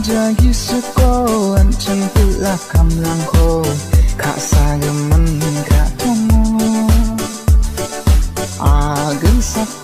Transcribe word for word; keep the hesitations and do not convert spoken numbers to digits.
Jagi suko ancen pula kamlang ko kak sagemen kak tomo agen sak